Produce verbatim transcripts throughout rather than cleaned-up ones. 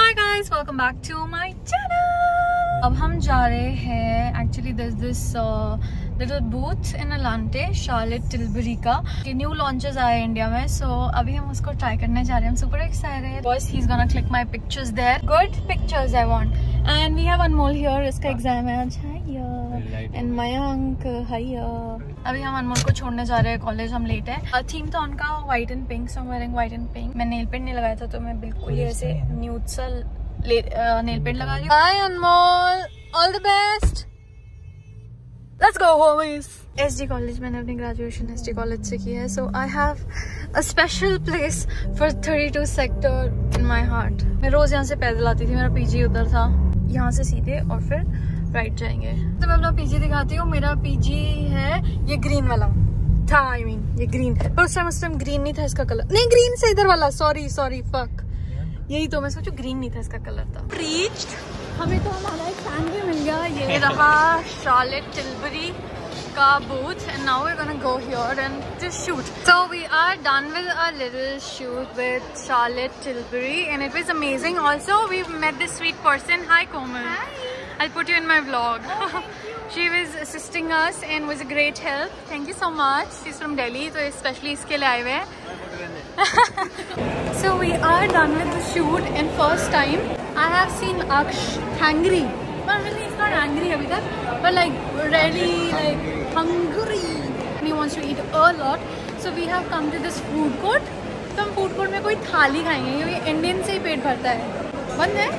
Hi guys, welcome back to my channel. अब हम जा रहे हैं, actually this this little booth in Elante, Charlotte Tilbury का न्यू लॉन्चेस आए इंडिया में। सो so, अभी हम उसको ट्राई करने जा रहे हैं। Super excited. Boys, he is gonna click my pictures there, good pictures I want. And we have Anmol here, इसका एग्जाम है आज। And Mayank, hi. अभी हम अनमोल को छोड़ने जा रहे हैं कॉलेज, हम लेट है। थीम था उनका white and pink, so I am wearing white and pink. मैं नेल पेंट नहीं लगाया था तो मैं बिल्कुल ही ऐसे न्यूड सा नेल पेंट लगा रही हूँ। Hi Anmol, all the best, let's go homies. SD college, मैंने अपनी ग्रेजुएशन एसडी कॉलेज से की है। So I have a special place for thirty two sector in my heart. मैं रोज यहाँ से पैदल आती थी, मेरा पीजी उधर था। यहाँ से सीधे और फिर राइट जाएंगे। तो मैं अपना पीजी दिखाती हूँ। मेरा पीजी है ये ग्रीन वाला था, आई मीन ये ग्रीन, पर उस टाइम उस टाइम ग्रीन नहीं था इसका कलर। नहीं, ग्रीन से इधर वाला, सॉरी सॉरी फक, यही तो मैं सोचू ग्रीन नहीं था इसका कलर था। रीच्ड, हमें तो हमारा एक फैन भी मिल गया। ये रहा शार्लेट टिलबरी का booth, and now we're gonna go here and just shoot. So we are done with our little shoot with Charlotte Tilbury, and it was amazing. Also, we've met this sweet person. Hi, Komal. Hi. I'll put you in my vlog. Oh, she was assisting us and was a great help. Thank you so much. She's from Delhi, so especially इसके लिए आए हुए हैं. So we are done with the shoot, and first time I have seen Aksh hungry. But really, he's not angry अभी तक, but like really like hungry. And he wants to eat a lot. So we have come to this food court. तो हम food court में कोई थाली खाएंगे क्योंकि Indian से ही पेट भरता है। बंद है?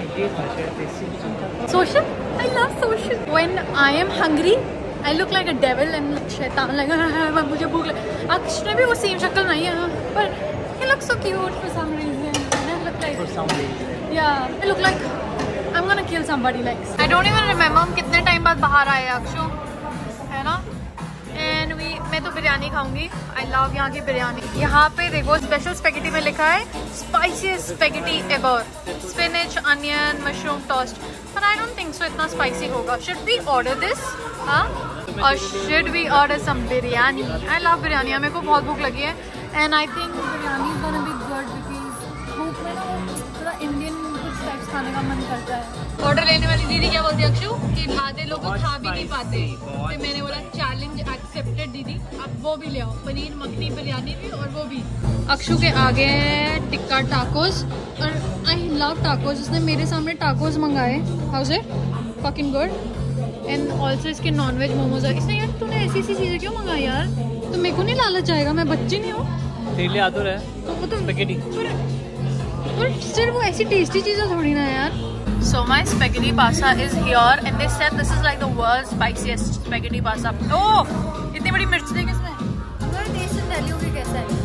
Social? I love social. When I am hungry, I look like a devil and शैतान लगा मुझे भूख लगी। अक्ष ने भी वो सेम शक्ल नहीं है, पर he looks so cute for some reason. And I look like for some reason. Yeah, I look like I'm gonna kill somebody like. I don't even remember हम कितने टाइम बाद बाहर आए अक्षु, है ना? And we, मैं तो बिरयानी खाऊंगी। I love यहाँ की बिरयानी। यहाँ पे देखो स्पेशल स्पेगेटी में लिखा है spiciest spaghetti ever, spinach, onion, mushroom toast. But I don't think so इतना स्पाइसी होगा। Should we order this? हाँ? Or should we order some biryani? I love biryani, मेरे को बहुत भूख लगी है। And I think biryani is gonna be good because भूख में ना थोड़ा इंडियन कुछ टाइप्स खाने का मन करता है। ऑर्डर लेने वाली दीदी क्या बोलती है अक्षु कि आधे लोग खा भी नहीं पाते, तो मैंने बोला चैलेंज एक्सेप्टेड दीदी, अब वो भी ले आओ, पनीर मखनी बिरयानी भी और वो भी। अक्षु के आगे टिक्का टाकोस, और आई लव टाकोस। उसने मेरे सामने टाकोस मंगाए। How's it? Fucking good. And also इसके नॉनवेज मोमोज। इसने यार तूने ऐसी ऐसी चीजें क्यों मंगाई यार? तो मेरे को नहीं लालच आएगा, मैं बच्ची नहीं हूँ। तेरे आदर है तो वो तो स्पैगेटी, पर सिर्फ वो ऐसी टेस्टी चीजें थोड़ी ना यार। So my spaghetti pasta is here, and they said this is like the world's spiciest spaghetti pasta. Oh, इतनी बड़ी मिर्च देंगे इसमें। अगर टेस्ट दिल्ली होगी कैसा है?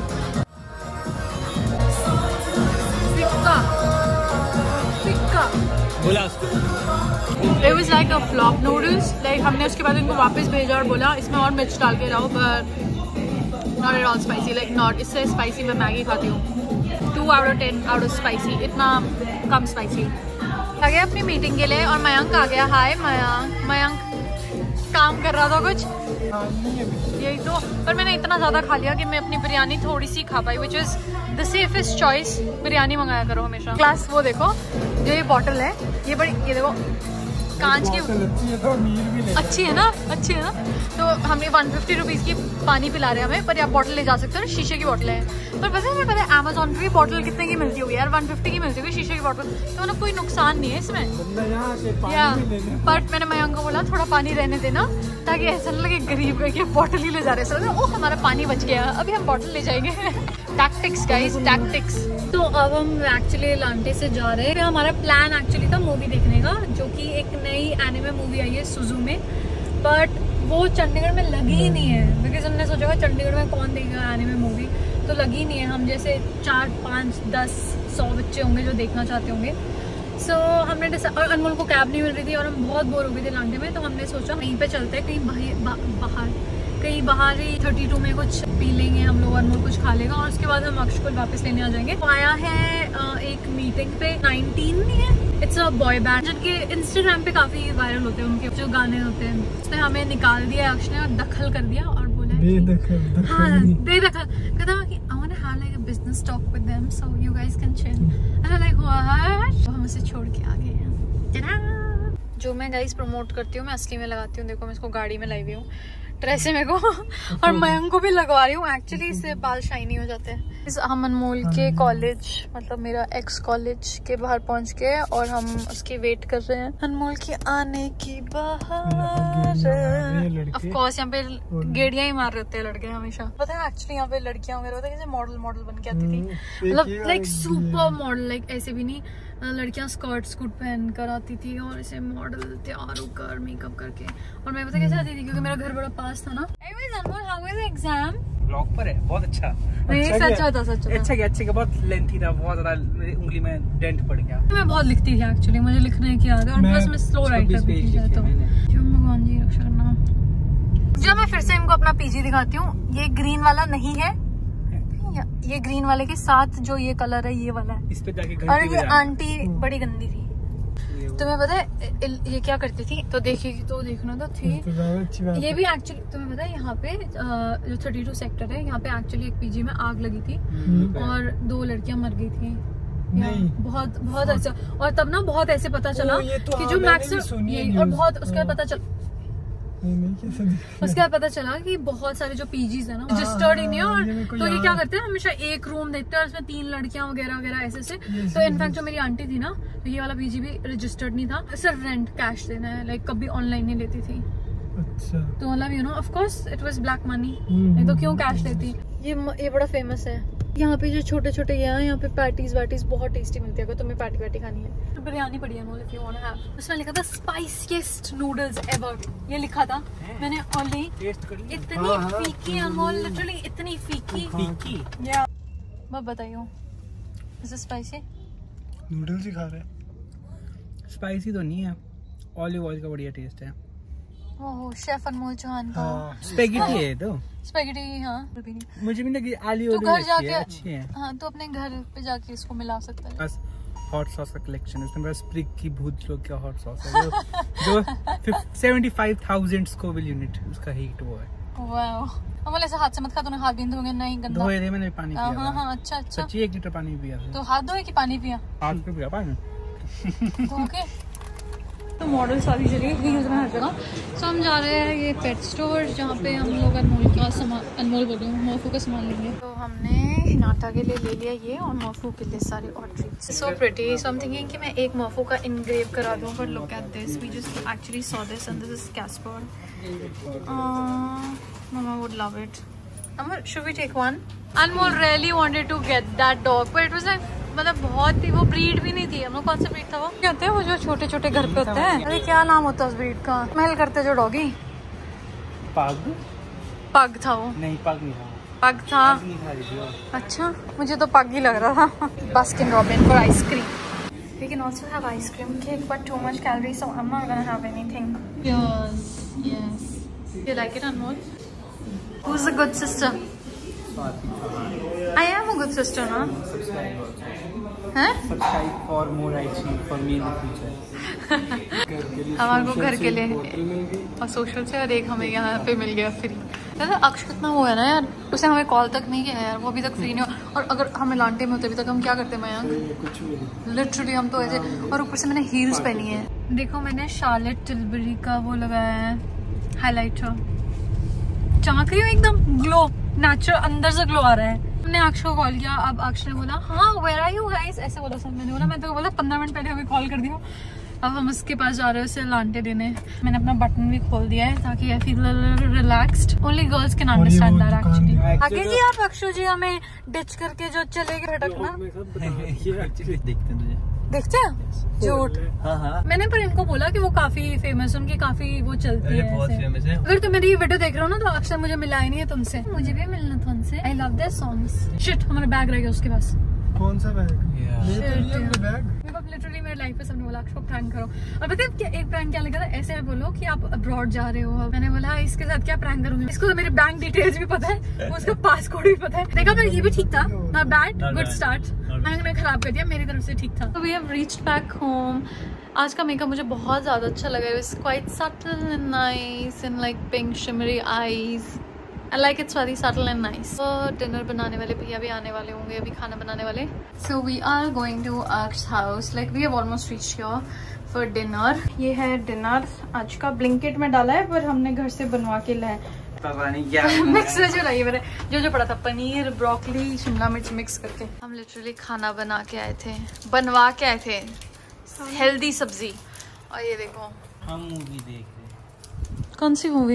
फिक्का, फिक्का। बोला उसको। It was like a flop noodles. Like हमने उसके बाद इनको वापस भेजा और बोला इसमें और मिर्च डाल के लाओ, but not at all spicy. Like not, इससे spicy मैं मैगी खाती हूँ। Two out of ten out of spicy. इतना कम spicy। आ गया अपनी मीटिंग के लिए और मयंक आ गया। हाय मयंक। मयंक काम कर रहा था कुछ, यही तो, पर मैंने इतना ज़्यादा खा लिया कि मैं अपनी बिरयानी थोड़ी सी खा पाई, which is the safest choice. Biryani मंगाया करो हमेशा। ग्लास वो देखो, जो ये बॉटल है, ये बड़ी, ये देखो कांच की, अच्छी है ना, अच्छी है ना। तो हमें वन फिफ्टी रुपीज़ की पानी पिला रहे हैं हमें, पर आप बॉटल ले जा सकते हो, शीशे की बॉटल है। पर पता है, पता है अमेजोन पे भी बॉटल कितने की मिलती होगी यार? वन फिफ्टी की मिलती होगी शीशे की बॉटल, तो मतलब कोई नुकसान नहीं है इसमें। या बट मैंने मयंक को बोला थोड़ा पानी रहने देना, ताकि ऐसा ना लगे गरीब है कि बॉटल ही ले जा रहे हैं। ओ हमारा पानी बच गया, अभी हम बॉटल ले जाएंगे। Tactics guys, tactics. तो अब हम एक्चुअली लांटे से जा रहे हैं। हमारा प्लान एक्चुअली था मूवी देखने का, जो कि एक नई एनिमे मूवी आई है सुजुमे, बट वो चंडीगढ़ में लगी ही नहीं है, बिकॉज हमने सोचा चंडीगढ़ में कौन देखेगा एनिमे मूवी, तो लगी नहीं है। हम जैसे चार पाँच दस सौ बच्चे होंगे जो देखना चाहते होंगे। सो so, हमने डिसाइड, और अनमोल को कैब नहीं मिल रही थी और हम बहुत बोर हो गए थे लांटे में, तो हमने सोचा कहीं पे चलते हैं, कहीं बाहर, कहीं बाहर ही थर्टी टू में कुछ पी लेंगे हम लोग, अनमोल कुछ खा लेगा और उसके बाद हम अक्ष को वापस लेने आ जाएंगे। तो आया है एक मीटिंग पे, नाइनटीन नहीं है, इट्स अ बॉय बैंड, जिनके इंस्टाग्राम पे काफी वायरल होते हैं, उनके जो गाने होते हैं। उसने हमें निकाल दिया अक्ष ने और दखल कर दिया और बोला बेदखल, हाँ बेदखल, कहता कि I want to have like a business talk with them so you guys can chill. And I'm like what? हम उसे छोड़ के आ गए हैं। जो मैं गाइस प्रमोट करती हूँ मैं असली में लगाती हूँ। देखो मैं इसको गाड़ी में लाई हुई हूँ ड्रेस है मेरे को और मयंक को भी लगवा रही हूँ। एक्चुअली इससे बाल शाइनी हो जाते हैं। इस हम अनमोल के कॉलेज मतलब मेरा एक्स कॉलेज के बाहर पहुँच गए और हम उसकी वेट कर रहे हैं अनमोल के आने की बाहर। ऑफ कोर्स यहाँ पे गेड़ियां ही मार रहे होते हैं लड़के हमेशा। पता है एक्चुअली यहाँ पे लड़कियां वगैरह होता है जैसे मॉडल मॉडल बन के आती थी, मतलब लाइक सुपर मॉडल, लाइक ऐसे भी नहीं लड़कियां स्कर्ट स्कूट पहन कर आती थी और ऐसे मॉडल तैयार होकर मेकअप करके। और मैं पता कैसे आती थी क्योंकि मेरा घर बड़ा पास था ना। Anyways Anmol how was the exam? Blog पर है, बहुत अच्छा। नहीं सच अच्छा था, सच था। अच्छा क्या अच्छा क्या बहुत लेंथी था, बहुत ज्यादा मेरी उंगली में डेंट पड़ गया। मैं बहुत लिखती थी एक्चुअली, मुझे लिखने की आदत है और प्लस मैं स्लो राइटर भी थी। तो भगवान जी रक्षा करना। जब मैं फिर से इनको अपना पीजी दिखाती हूँ, ये ग्रीन वाला नहीं है, ये ग्रीन वाले के साथ जो ये कलर है ये वाला है। इस पे जाके और ये आंटी बड़ी गंदी थी। तुम्हें पता है ये क्या करती थी? तो देखिए तो देखना तो थी ये भी एक्चुअली। तुम्हें पता है यहाँ पे जो थर्टी टू सेक्टर है यहाँ पे एक्चुअली एक पीजी में आग लगी थी और दो लड़कियां मर गई थी। नहीं। बहुत बहुत अच्छा। और तब ना बहुत ऐसे पता चला तो कि जो मैक्स और बहुत उसके बाद पता चला उसके बाद पता चला कि बहुत सारे जो पीजीज है ना रजिस्टर्ड ही नहीं है। और तो ये क्या करते हैं हमेशा एक रूम देखते हैं और उसमें तीन लड़कियां वगैरह वगैरह ऐसे से। तो इनफैक्ट जो मेरी आंटी थी ना तो ये वाला पीजी भी रजिस्टर्ड नहीं था, सिर्फ रेंट कैश देना है, लाइक कभी ऑनलाइन नहीं लेती थी। अच्छा। तो मतलब you know of course it was black money, नहीं तो क्यों कैश लेती। ये ये बड़ा फेमस है यहाँ पे जो छोटे छोटे ये हैं यहाँ पे पैटीज वैटीज बहुत टेस्टी मिलती है। अगर तुम्हें पैटी वैटी खानी है तो बिरयानी पड़ी है if you want to have. उसमें लिखा था स्पाइसीएस्ट नूडल्स एवर, ये लिखा था। मैंने ऑलरेडी टेस्ट कर लिया। इतनी फीकी अनमोल, लिटरली इतनी फीकी फीकी या मैं बताइयो इज इट स्पाइसी? नूडल्स ही खा रहे हैं, स्पाइसी तो नहीं है, ऑलिव ऑयल का बढ़िया टेस्ट है। ओह शेफ अनमोल चौहान का स्पैगेटी है तो स्पैगेटी। हाँ मुझे भी लगी आलू तो घर जाके अच्छी है। हाँ तो अपने घर पे जाके इसको मिला सकता है। बस हॉट सॉस का कलेक्शन है इसमें, स्प्रिग की भूत लोग क्या हॉट सॉस है जो seventy five thousand Scoville unit उसका हीट वो है। वाओ अमल ऐसे हाथ से मत खा, तूने हाथ भी धोगे नहीं गंदा धोए थे मैंने, पानी पिया। हाँ हाँ अच्छा अच्छा सच्ची एक लीटर पानी पिया। तो हाथ धोए कि पानी पिया? हाथ पे पिया पानी धो के। तो मॉडल सारी चलिए हील्स में हर जगह। सो हम जा रहे हैं ये पेट स्टोर जहाँ पे हम लोग अनमोल का सामान, अनमोल बोल रही हूँ मोफू का सामान लेंगे। तो हमने हिनाटा के लिए ले लिया ये और मोफू के लिए सारे और treats. So pretty. So I am thinking कि मैं एक मोफू का इनग्रेव करा दूँ। But look at this, we just actually saw this and this is Casper. Mama would love it. Amar should we take one? Anmol really wanted to get that dog but it was like मतलब बहुत ही वो breed भी नहीं थी। हम लोग कौन सा ब्रीड था वो क्या होते हैं वो जो छोटे छोटे घर पे होते हैं? अरे क्या नाम होता है उस ब्रीड का? स्मेल करते जो डॉगी। पग पग था वो? नहीं पग नहीं था, पग था। अच्छा मुझे तो पग ही लग रहा था। Baskin Robin for ice cream. We can also have ice cream cake but too much calorie so I am not gonna have anything. Yes yes you like it Anmol? Who is a good sister? I am a good sister, ना? हैं? Subscribe for more I G for me in the future. हमारे को घर के लिए और social से और एक हमें यहाँ पे मिल गया फ्री। यार अक्ष कितना वो है ना यार, उसे हमें कॉल तक नहीं किया यार, वो अभी तक फ्री नहीं हो। और अगर हमें लांटे में होते अभी तक हम क्या करते मयंक? लिटरली हम तो ऐसे। और ऊपर से मैंने हील्स पहनी है। देखो मैंने शार्लेट टिल्बरी का वो लगाया है हाइलाइटर, चमक रही हूँ एकदम ग्लो, नेचुरल अंदर से ग्लो आ रहा है। हमने अक्ष को कॉल किया, अब अक्ष ने बोला हाँ वेयर आर यू गाइस ऐसे बोला सब। मैंने बोला मैं तो बोला पंद्रह मिनट पहले हमें कॉल कर दिया। अब हम उसके पास जा रहे हैं उसे लांटे देने। मैंने अपना बटन भी खोल दिया है ताकि I feel relaxed. Only girls can understand that actually. आगे जी आप अक्षु जी हमें डिच करके जो चले गए भटकना देखते हैं देखते हैं झूठ। हाँ हाँ मैंने पर इनको बोला कि वो काफी फेमस, उनकी काफी वो चलती है, बहुत फेमस है। अगर तुम मेरी ये वीडियो देख रहे हो ना तो अक्सर मुझे मिला ही नहीं है तुमसे, मुझे भी मिलना था उनसे। I love their songs. Shit हमारा बैग रह गया उसके पास। कौन सा बैग? लिटरली मेरी लाइफ में सबने बोला अक्ष को प्रैंक करो। और पता है क्या एक प्रैंक क्या लगा था? ऐसे बोलो कि आप अब्रॉड जा रहे हो। मैंने बोला इसके साथ क्या प्रैंक करूंगी, इसको तो मेरे बैंक डिटेल्स भी पता है, उसका पासकोड भी पता है। देखा पर ये भी ठीक था, नॉट बैड, गुड स्टार्ट। मैंने खराब कर दिया, मेरी तरफ से ठीक था। तो we have reached back home. आज का मेकअप मुझे बहुत ज्यादा अच्छा लगा। It's quite subtle and nice and like pink shimmery eyes I like it's very subtle and nice. So dinner बनाने वाले भैया भी आने वाले होंगे, अभी खाना बनाने वाले. So we are going to Ark's house. Like we have almost reached here for dinner. ये है dinner आज का. Blinkit में डाला है पर हमने घर से बनवा के लाया. पता नहीं क्या मिक्स वेज बनाई मैंने, जो जो पड़ा था पनीर, ब्रोकली, शिमला मिर्च मिक्स करके. हम लिटरली खाना बना के आए थे, बनवा के आए थे, हेल्दी सब्जी. और ये देखो हम मूवी देख रहे. कौन सी मूवी?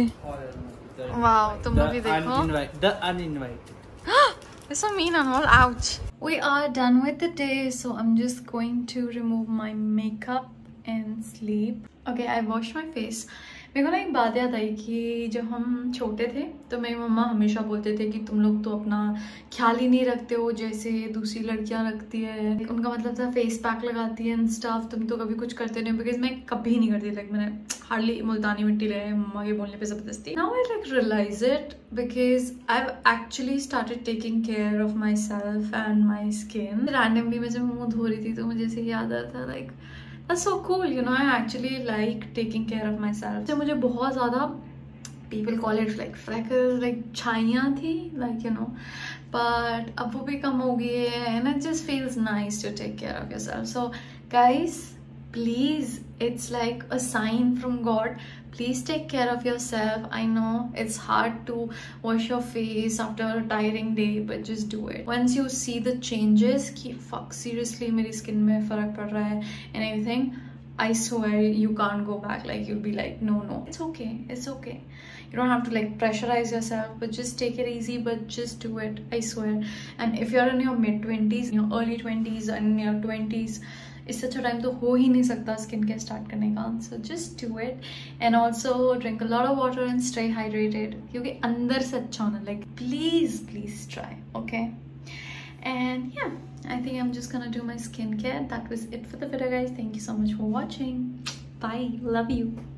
वाओ, तुम मूवी देखो. The Uninvited. It's so mean and all. Ouch. We are done with the day, so I'm just going to remove my makeup and sleep. Okay, I washed my face. मेरे को ना एक बात याद आई कि जब हम छोटे थे तो मेरी मम्मा हमेशा बोलते थे कि तुम लोग तो अपना ख्याल ही नहीं रखते हो जैसे दूसरी लड़कियां रखती है. उनका मतलब था फेस पैक लगाती है एंड स्टफ, तुम तो कभी कुछ करते नहीं. बिकॉज मैं कभी नहीं करती. लाइक मैंने हार्डली मुल्तानी मिट्टी लगाई मम्मा के बोलने पे जबरदस्ती. Now I like realise it because I have actually started taking care of my self and my skin. Randomly मैं जब मुँह धो रही थी तो मुझे ऐसे याद आता था like that's so cool, you know. I actually like taking care of myself. तो मुझे बहुत ज़्यादा people call it like freckles, like छाइयाँ थी, like you know. But अब वो भी कम हो गई है and it just feels nice to take care of yourself. So guys, please, it's like a sign from God. Please take care of yourself. I know it's hard to wash your face after a tiring day, but just do it. Once you see the changes, कि fuck seriously मेरी skin में फर्क पड़ रहा है and everything, I swear you can't go back. Like you'll be like, no, no, it's okay, it's okay. You don't have to like pressurize yourself, but just take it easy. But just do it. I swear. And if you're in your mid twenties, your early twenties, and in your twenties. इससे अच्छा time तो हो ही नहीं सकता skin care start करने का. So just do it and also drink a lot of water and stay hydrated क्योंकि अंदर से अच्छा होना. Like please please try. Okay and yeah I think I am just gonna do my skin care. That was it for the video guys. Thank you so much for watching. Bye. Love you.